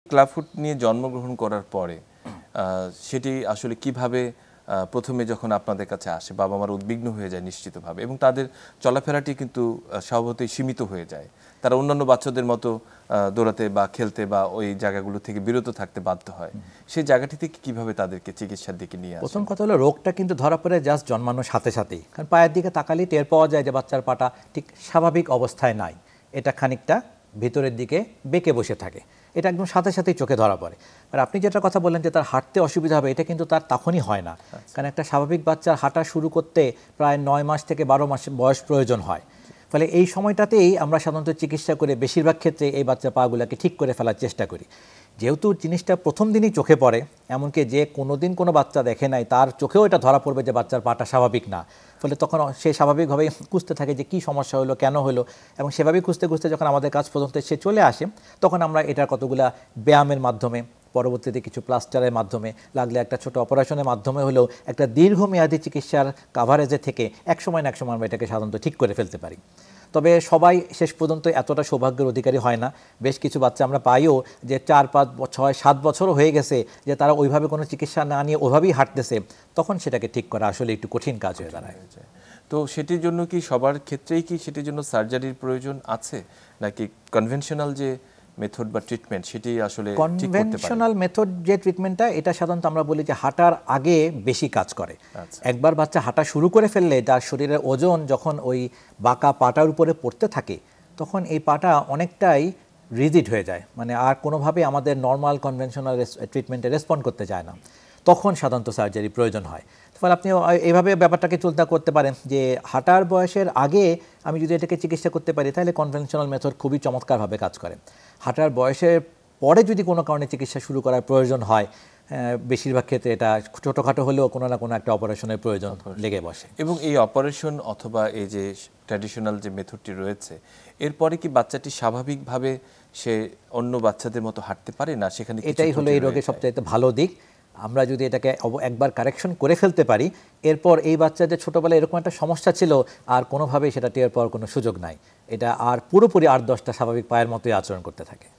Clubfoot নিয়ে জন্মগ্রহণ করার পরে সেটি আসলে কিভাবে প্রথমে যখন আপনাদের কাছে আসে বাবা মার উদ্বিগ্ন হয়ে যায় নিশ্চিতভাবে, এবং তাদের চলাফেরাটি কিন্তু স্বভাবতই সীমিত হয়ে যায়। তারা অন্যান্য বাচ্চাদের মতো দৌড়াতে বা খেলতে বা ওই জায়গাগুলো থেকে বিরত থাকতে বাধ্য হয়। সেই জায়গাটি থেকে কিভাবে তাদেরকে চিকিৎসার দিকে নিয়ে আসে? প্রথম কথা হলো, রোগটা কিন্তু ধরা পড়ে জাস্ট জন্মানোর সাথে সাথেই। কারণ পায়ের দিকে তাকালেই টের পাওয়া যায় যে বাচ্চার পাটা ঠিক স্বাভাবিক অবস্থায় নাই, এটা খানিকটা ভিতরের দিকে বেঁকে বসে থাকে, এটা একদম সাথে সাথেই চোখে ধরা পড়ে। আর আপনি যেটা কথা বললেন যে তার হাঁটতে অসুবিধা হবে, এটা কিন্তু তার তখনই হয় না। কারণ একটা স্বাভাবিক বাচ্চার হাঁটা শুরু করতে প্রায় 9 মাস থেকে 12 মাস বয়স প্রয়োজন হয়। ফলে এই সময়টাতেই আমরা সাধারণত চিকিৎসা করে বেশিরভাগ ক্ষেত্রে এই বাচ্চার পাগুলোকে ঠিক করে ফেলার চেষ্টা করি। যেহেতু জিনিসটা প্রথম দিনই চোখে পড়ে, এমনকি যে কোনোদিন কোনো বাচ্চা দেখে নাই তার চোখেও এটা ধরা পড়বে যে বাচ্চার পাটা স্বাভাবিক না। ফলে তখন সে স্বাভাবিকভাবে খুঁজতে থাকে যে কী সমস্যা হলো, কেন হলো, এবং সেভাবেই খুঁজতে খুঁজতে যখন আমাদের কাছ পর্যন্ত সে চলে আসে, তখন আমরা এটার কতগুলা ব্যায়ামের মাধ্যমে, পরবর্তীতে কিছু প্লাস্টারের মাধ্যমে, লাগলে একটা ছোট অপারেশনের মাধ্যমে হলেও একটা দীর্ঘমেয়াদী চিকিৎসার কাভারেজে থেকে এক সময় না এক সময় আমরা এটাকে সাধারণত ঠিক করে ফেলতে পারি। তবে সবাই শেষ পর্যন্ত এতটা সৌভাগ্যের অধিকারী হয় না। বেশ কিছু বাচ্চা আমরা পাইও যে 4, 5, 6, 7 বছরও হয়ে গেছে যে তারা ওইভাবে কোনো চিকিৎসা না নিয়ে ওইভাবেই হাঁটতেছে, তখন সেটাকে ঠিক করা আসলে একটু কঠিন কাজ হয়ে দাঁড়ায়। তো সেটির জন্য কি সবার ক্ষেত্রেই কি সেটির জন্য সার্জারির প্রয়োজন আছে, নাকি কনভেনশনাল যে মেথড বা ট্রিটমেন্ট সেটি আসলে ঠিক করতে পারে? কনভেনশনাল মেথড যে ট্রিটমেন্টটা, এটা সাধারণত আমরা বলি যে হাঁটার আগে বেশি কাজ করে। একবার বাচ্চা হাঁটা শুরু করে ফেললে তার শরীরের ওজন যখন ওই বাঁকা পাটার উপরে পড়তে থাকে, তখন এই পাটা অনেকটাই রিজিড হয়ে যায়, মানে আর কোনোভাবে আমাদের নর্মাল কনভেনশনাল ট্রিটমেন্টে রেসপন্ড করতে চায় না, তখন সাধারণত সার্জারি প্রয়োজন হয়। ফলে আপনি এইভাবে ব্যাপারটাকে চিন্তা করতে পারেন যে হাঁটার বয়সের আগে আমি যদি এটাকে চিকিৎসা করতে পারি, তাহলে কনভেনশনাল মেথড খুবই চমৎকারভাবে কাজ করে। হাঁটার বয়সের পরে যদি কোনো কারণে চিকিৎসা শুরু করার প্রয়োজন হয়, বেশিরভাগ ক্ষেত্রে এটা ছোটোখাটো হলেও কোনো না কোনো একটা অপারেশনের প্রয়োজন লেগে বসে। এবং এই অপারেশন অথবা এই যে ট্র্যাডিশনাল যে মেথডটি রয়েছে, এরপরে কি বাচ্চাটি স্বাভাবিকভাবে সে অন্য বাচ্চাদের মতো হাঁটতে পারে না? সেখানে এটাই হলো এই রোগের সবচাইতে ভালো দিক। আমরা যদি এটাকে একবার কারেকশন করে ফেলতে পারি, এরপর এই বাচ্চাদের ছোটোবেলায় এরকম একটা সমস্যা ছিল, আর কোনোভাবেই সেটা টের পাওয়ার কোনো সুযোগ নাই। এটা আর পুরোপুরি 8-10টা স্বাভাবিক পায়ের মতোই আচরণ করতে থাকে।